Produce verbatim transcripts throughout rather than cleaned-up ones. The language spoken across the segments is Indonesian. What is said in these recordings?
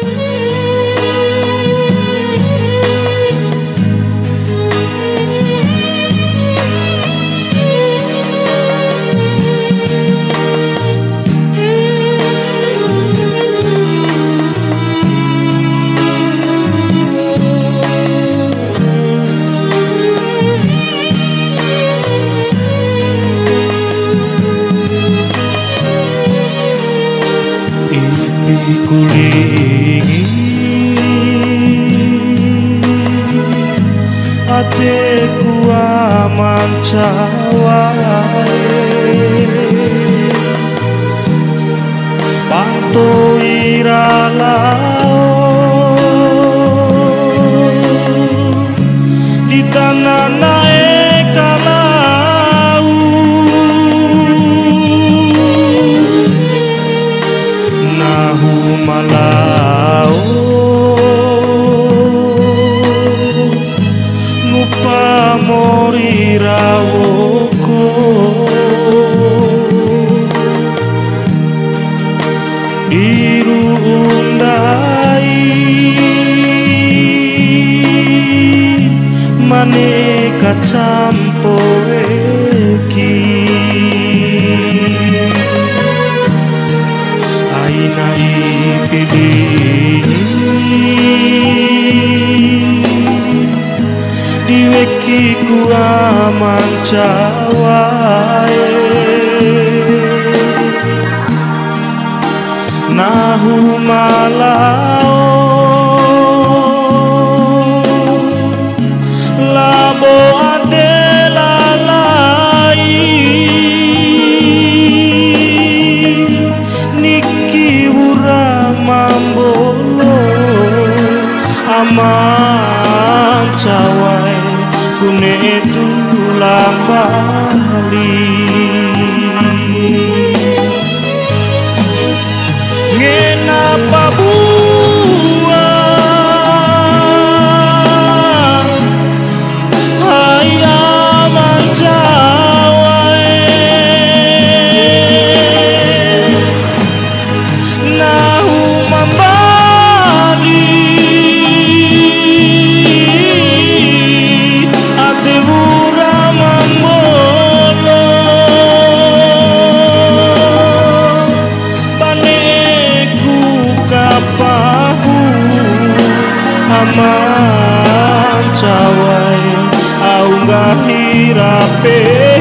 Kulingi hatiku aman cawae panto iralao di tanah naik kalau nahu malao nupa mori rawoko biru undai maneka campoeki ainai pilih diweki ku aman cawae nahu malao labo adelalai niki ura mambolo aman cawae kune tulang bali ngena babua hai aman cawae nahu mambali adewura mambolo paneku kapahu aman cawae aunggah hirape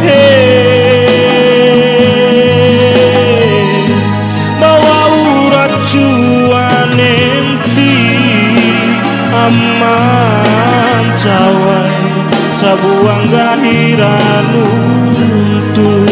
bawa urat cuane enti aman cawae sabuang gahiranu tuh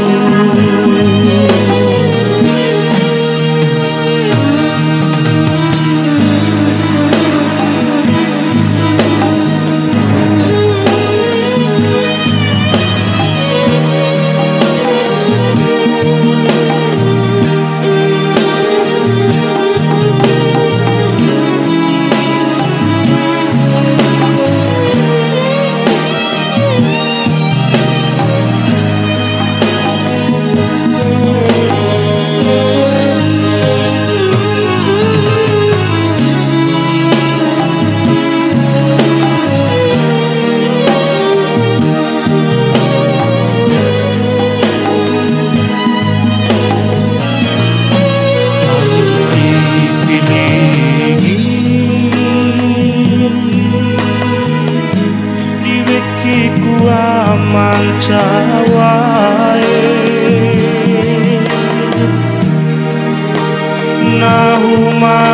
aman cawae nahu